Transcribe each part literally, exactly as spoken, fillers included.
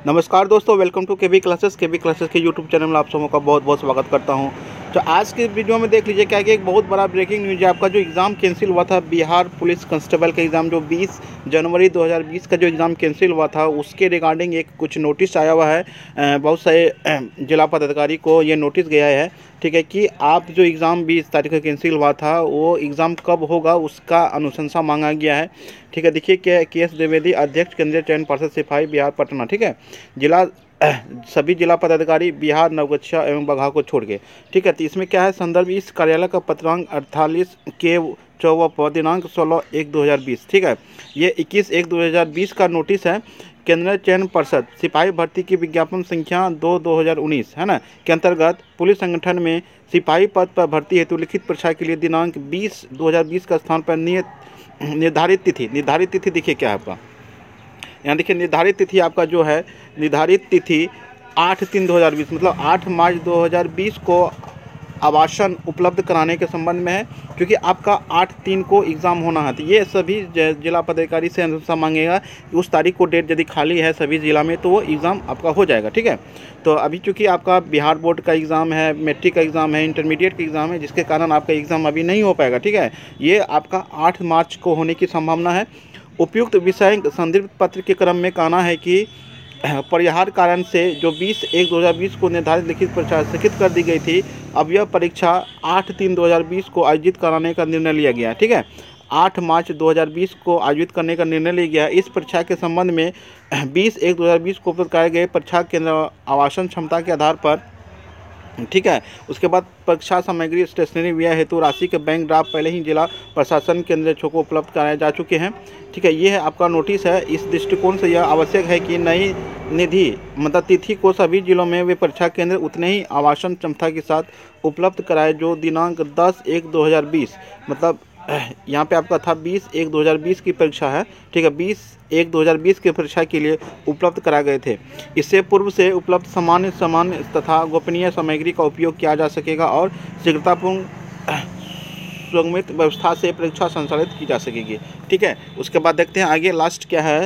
नमस्कार दोस्तों, welcome to KB classes. KB classes के यूट्यूब चैनल में आप सबों का बहुत बहुत स्वागत करता हूं। तो आज के वीडियो में देख लीजिए क्या कि एक बहुत बड़ा ब्रेकिंग न्यूज़ है। आपका जो एग्ज़ाम कैंसिल हुआ था, बिहार पुलिस कांस्टेबल का एग्ज़ाम, जो बीस जनवरी दो हज़ार बीस का जो एग्ज़ाम कैंसिल हुआ था, उसके रिगार्डिंग एक कुछ नोटिस आया हुआ है। बहुत सारे जिला पदाधिकारी को ये नोटिस गया है, ठीक है, कि आप जो एग्ज़ाम बीस तारीख को कैंसिल हुआ था, वो एग्ज़ाम कब होगा उसका अनुशंसा मांगा गया है। ठीक है, देखिए के के एस द्विवेदी, अध्यक्ष केंद्रीय चयन पर्षद सिपाही बिहार पटना। ठीक है, जिला सभी जिला पदाधिकारी बिहार, नवगछिया एवं बगहा को छोड़ के। ठीक है, तो इसमें क्या है, संदर्भ इस कार्यालय का पत्रांक अड़तालीस के चौवा दिनांक सोलह एक दो हज़ार बीस। ठीक है, ये इक्कीस एक दो हज़ार बीस का नोटिस है। केंद्रीय चयन पर्षद सिपाही भर्ती की विज्ञापन संख्या दो दो हज़ार उन्नीस है ना, के अंतर्गत पुलिस संगठन में सिपाही पद पर भर्ती हेतु लिखित परीक्षा के लिए दिनांक बीस दो हज़ार बीस का स्थान पर नियत निर्धारित तिथि निर्धारित तिथि देखिए क्या है आपका, यहाँ देखिए निर्धारित तिथि आपका जो है, निर्धारित तिथि आठ तीन दो हज़ार बीस, मतलब आठ मार्च दो हज़ार बीस को आवासन उपलब्ध कराने के संबंध में है, क्योंकि आपका आठ तीन को एग्ज़ाम होना है। तो ये सभी जिला पदाधिकारी से अनुसार मांगेगा कि उस तारीख को डेट यदि खाली है सभी जिला में तो वो एग्ज़ाम आपका हो जाएगा। ठीक है, तो अभी चूँकि आपका बिहार बोर्ड का एग्ज़ाम है, मैट्रिक का एग्ज़ाम है, इंटरमीडिएट का एग्ज़ाम है, जिसके कारण आपका एग्ज़ाम अभी नहीं हो पाएगा। ठीक है, ये आपका आठ मार्च को होने की संभावना है। उपयुक्त विषय संदर्भ पत्र के क्रम में कहना है कि परिहार कारण से जो बीस एक दो हज़ार बीस को निर्धारित लिखित परीक्षा स्थगित कर दी गई थी, अब यह परीक्षा आठ तीन दो हज़ार बीस को आयोजित कराने का निर्णय लिया गया। ठीक है, आठ मार्च दो हज़ार बीस को आयोजित करने का निर्णय लिया गया। इस परीक्षा के संबंध में बीस एक दो हज़ार बीस को उपलब्ध कराए गए परीक्षा केंद्र आवासन क्षमता के आधार पर। ठीक है, उसके बाद परीक्षा सामग्री स्टेशनरी व्यय हेतु राशि के बैंक ड्राफ्ट पहले ही जिला प्रशासन केंद्र को उपलब्ध कराए जा चुके हैं। ठीक है, ये है आपका नोटिस है। इस दृष्टिकोण से यह आवश्यक है कि नई निधि मतलब तिथि को सभी जिलों में वे परीक्षा केंद्र उतने ही आवासन क्षमता के साथ उपलब्ध कराए जो दिनांक दस एक दो हज़ार बीस, मतलब यहाँ पे आपका था बीस एक दो हज़ार बीस की परीक्षा है। ठीक है, बीस एक दो हज़ार बीस की परीक्षा के लिए उपलब्ध कराए गए थे। इससे पूर्व से उपलब्ध सामान्य सामान्य तथा गोपनीय सामग्री का उपयोग किया जा सकेगा और शीघ्रतापूर्ण सुगमित व्यवस्था से परीक्षा संचालित की जा सकेगी। ठीक है, उसके बाद देखते हैं आगे लास्ट क्या है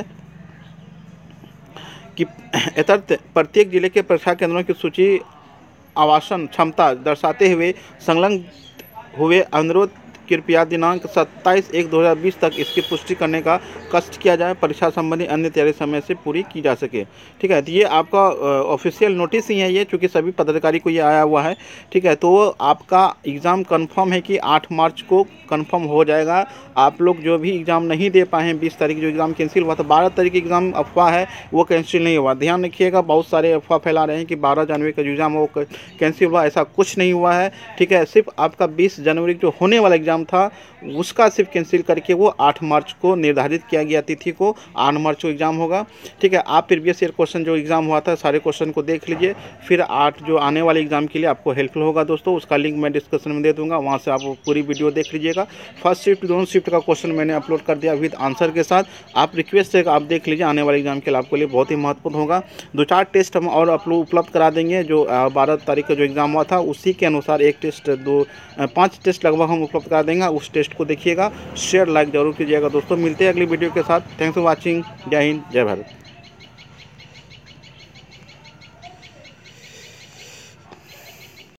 कि यथार्थ प्रत्येक जिले के परीक्षा केंद्रों की सूची आवासन क्षमता दर्शाते हुए संलग्न हुए अनुरोध कृपया दिनांक सत्ताईस एक दो हज़ार बीस तक इसकी पुष्टि करने का कष्ट किया जाए, परीक्षा संबंधी अन्य तैयारी समय से पूरी की जा सके। ठीक है, तो ये आपका ऑफिशियल नोटिस ही है ये, चूँकि सभी पदाधिकारी को ये आया हुआ है। ठीक है, तो आपका एग्ज़ाम कंफर्म है कि आठ मार्च को कंफर्म हो जाएगा। आप लोग जो भी एग्ज़ाम नहीं दे पाए हैं, बीस तारीख जो एग्ज़ाम कैंसिल हुआ था, बारह तारीख एग्ज़ाम अफवाह है वो कैंसिल नहीं हुआ। ध्यान रखिएगा, बहुत सारे अफवाह फैला रहे हैं कि बारह जनवरी का जो एग्ज़ाम वो कैंसिल हुआ, ऐसा कुछ नहीं हुआ है। ठीक है, सिर्फ आपका बीस जनवरी जो होने वाला एग्ज़ाम था उसका सिर्फ कैंसिल करके वो आठ मार्च को निर्धारित किया गया तिथि को, आठ मार्च को एग्ज़ाम होगा। ठीक है, आप प्रीवियस ईयर क्वेश्चन जो एग्ज़ाम हुआ था सारे क्वेश्चन को देख लीजिए, फिर आठ जो आने वाले एग्ज़ाम के लिए आपको हेल्पफुल होगा दोस्तों। उसका लिंक मैं डिस्क्रिप्शन में दे दूंगा, वहाँ से आप पूरी वीडियो देख लीजिएगा। फर्स्ट शिफ्ट दोनों शिफ्ट का क्वेश्चन मैंने अपलोड कर दिया विद आंसर के साथ। आप रिक्वेस्ट है आप देख लीजिए, आने वाले एग्ज़ाम के लिए आपके लिए बहुत ही महत्वपूर्ण होगा। दो चार टेस्ट हम और अपलोड उपलब्ध करा देंगे। जो बारह तारीख का जो एग्ज़ाम हुआ था उसी के अनुसार एक टेस्ट दो पाँच टेस्ट लगभग हम उपलब्ध करा देंगे। उस टेस्ट को देखिएगा, शेयर लाइक जरूर कीजिएगा दोस्तों। मिलते हैं अगली वीडियो के साथ। Thanks for watching. जय हिंद, जय भारत।